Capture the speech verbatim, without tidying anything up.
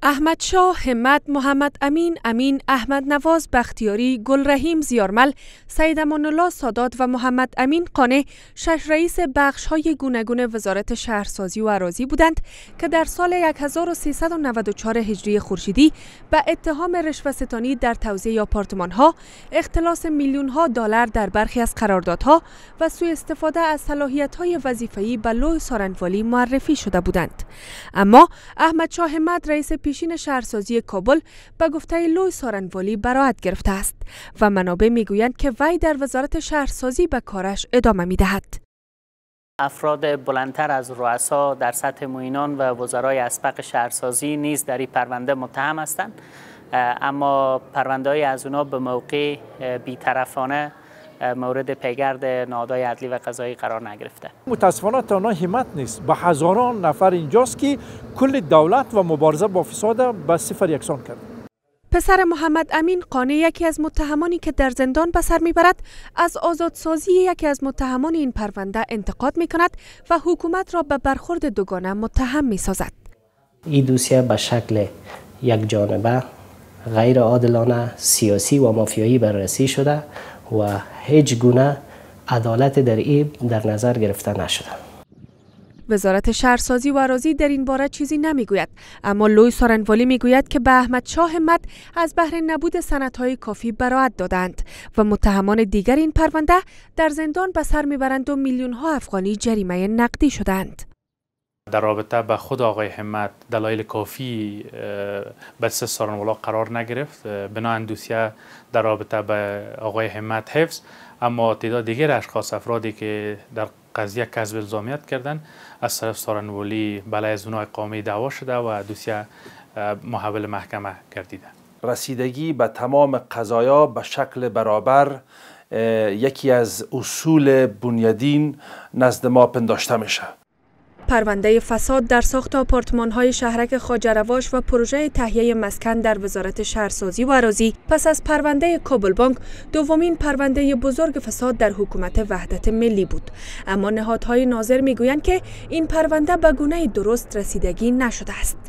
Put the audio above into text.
احمد شاه، همت، محمد امین، امین، احمد نواز بختیاری، گل رحیم زیارمل، سید امان الله سادات و محمد امین قانع شش رئیس بخش‌های گوناگون وزارت شهرسازی و اراضی بودند که در سال هزار و سیصد و نود و چهار هجری خورشیدی به اتهام رشوه‌ستانی در توزیع آپارتمان‌ها، اختلاس میلیون‌ها دلار در برخی از قراردادها و سوء استفاده از صلاحیت‌های وظیفه‌ای به لوی سارنوالی معرفی شده بودند. اما احمد شاه همت، رئیس پیشین شهرسازی کابل، به گفته لوی سارنوالی براءت گرفته است و منابع میگویند که وی در وزارت شهرسازی به کارش ادامه میدهد. افراد بلندتر از رؤسا در سطح معینان و وزرای اسبق شهرسازی نیز در این پرونده متهم هستند، اما پرونده های از اونا به موقع بی‌طرفانه مورد پیگرد نهادهای عدلی و قضایی قرار نگرفته. متاسفانه تنها همت نیست، به هزاران نفر اینجاست که کل دولت و مبارزه با فساد به صفر یکسان کرد. پسر محمد امین قانع، یکی از متهمانی که در زندان به سر میبرد، از آزادسازی یکی از متهمان این پرونده انتقاد میکند و حکومت را به برخورد دوگانه متهم میسازد. این دوسیه به شکل یک جانبه، غیر عادلانه، سیاسی و مافیایی بررسی شده و هیچ گونه عدالت در این در نظر گرفته نشده. وزارت شهرسازی و اراضی در این باره چیزی نمیگوید، اما لوی سارنوالی میگوید که به احمد شاه همت از بهر نبود سندهای کافی براءت دادند و متهمان دیگر این پرونده در زندان به سر میبرند و میلیون ها افغانی جریمه نقدی شدند. در رابطه به خود آقای همت دلایل کافی به دست سارنوالا قرار نگرفت، بنابراین دوسیه در رابطه به آقای همت حفظ، اما تعداد دیگر اشخاص افرادی که در قضیه کسب الزامیت کردند از طرف سارنوالی بلای از اونها اقامه دعوا شده و دوسیه محول محکمه گردیده. رسیدگی به تمام قضایا به شکل برابر یکی از اصول بنیادین نزد ما پنداشته میشه. پرونده فساد در ساخت آپارتمان‌های شهرک خواجه رواش و پروژه تهیه مسکن در وزارت شهرسازی و اراضی پس از پرونده کابل بانک دومین پرونده بزرگ فساد در حکومت وحدت ملی بود، اما نهادهای ناظر میگویند که این پرونده به گونه درست رسیدگی نشده است.